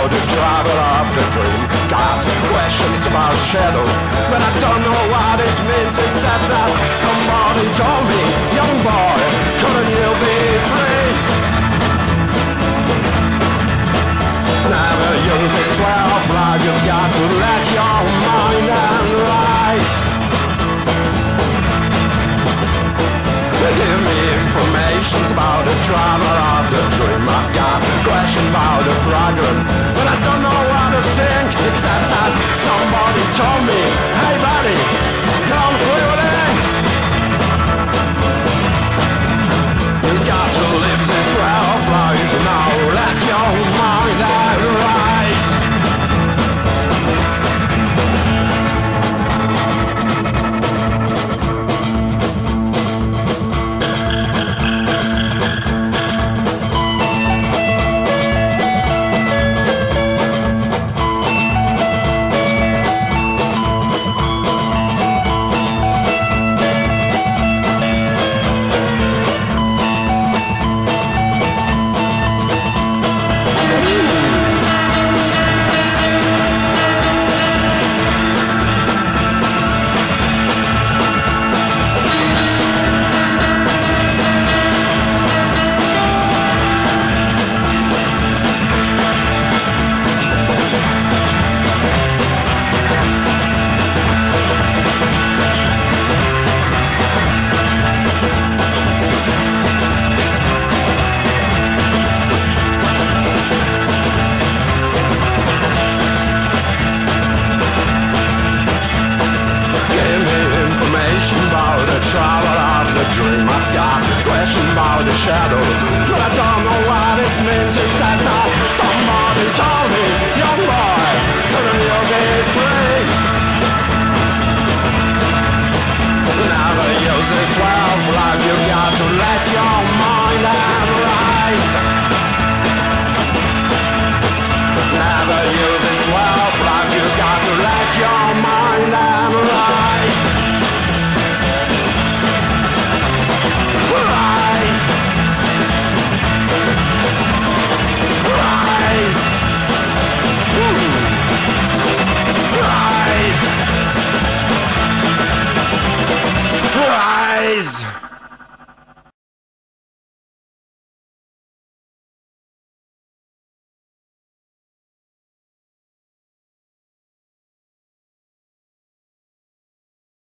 about the travel of the dream. Got questions about shadow, but I don't know what it means, except that somebody told me, young boy, couldn't you be free? Never use it, swear of life, you've got to let your mind and rise. Give me information about the travel of the dream. I've got a question about the program, but I don't know what to think, except that somebody told me, hey buddy, come through there. You got to live this way of life now, let your mind rise. About the travel of the dream. I've got a question about the shadow, but I don't know what it means, except I